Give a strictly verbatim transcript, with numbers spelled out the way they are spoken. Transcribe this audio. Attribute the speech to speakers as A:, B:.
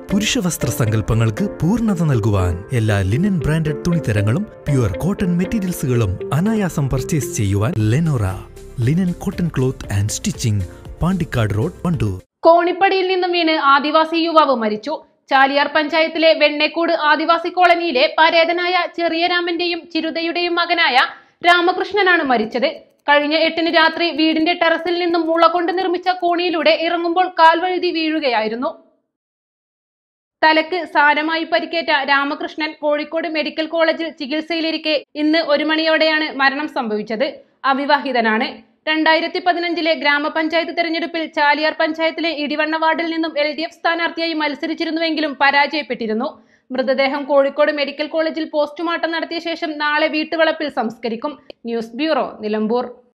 A: പുരുഷ വസ്ത്ര സങ്കല്പങ്ങൾക്ക് പൂർണ്ണത നൽകുവാൻ എല്ലാ ലിനൻ ബ്രാൻഡഡ് തുണിത്തരങ്ങളും പ്യുവർ കോട്ടൺ മെറ്റീരിയൽസുകളും അനായാസം പർച്ചേസ് ചെയ്യുവാൻ Lenora linen cotton cloth and stitching, Pandikkad road, Wandoor.
B: കോണിപ്പടിയിൽ നിന്നും വീണ് ആദിവാസി യുവാവ് മരിച്ചു. ചാലിയാർ പഞ്ചായത്തിലെ വെണ്ണേക്കോട് ആദിവാസി കോളനിയിലെ പരേതനായ ചെറിയ രാമന്റെയും ചിരുതയുടെയും മകനായ രാമകൃഷ്ണനാണ് മരിച്ചത്. കഴിഞ്ഞ എട്ടിന് രാത്രി വീടിന്റെ ടെറസിൽ നിന്നും മുള കൊണ്ട് നിർമ്മിച്ച കോണിയിലൂടെ ഇറങ്ങുമ്പോൾ കാൽവഴുതി വീഴുകയായിരുന്നു. തലക്ക് സാരമായി പരിക്കേറ്റ രാമകൃഷ്ണൻ കോഴിക്കോട് മെഡിക്കൽ കോളേജിൽ ചികിത്സയിലിരിക്കെ ഇന്ന് ഒരു മണിയോടെയാണ് മരണം സംഭവിച്ചത്. അവിവാഹിതനാണ്. രണ്ടായിരത്തി പതിനഞ്ചിലെ ഗ്രാമപഞ്ചായത്ത് തെരഞ്ഞെടുപ്പിൽ ചാലിയാർ പഞ്ചായത്തിലെ ഇടിവണ്ണ വാർഡിൽ നിന്നും എൽ ഡി എഫ് സ്ഥാനാർത്ഥിയായി മത്സരിച്ചിരുന്നുവെങ്കിലും പരാജയപ്പെട്ടിരുന്നു. മൃതദേഹം കോഴിക്കോട് മെഡിക്കൽ കോളേജിൽ പോസ്റ്റ്മോർട്ടം നടത്തിയ ശേഷം നാളെ വീട്ടുവളപ്പിൽ സംസ്കരിക്കും. News bureau, Nilambur.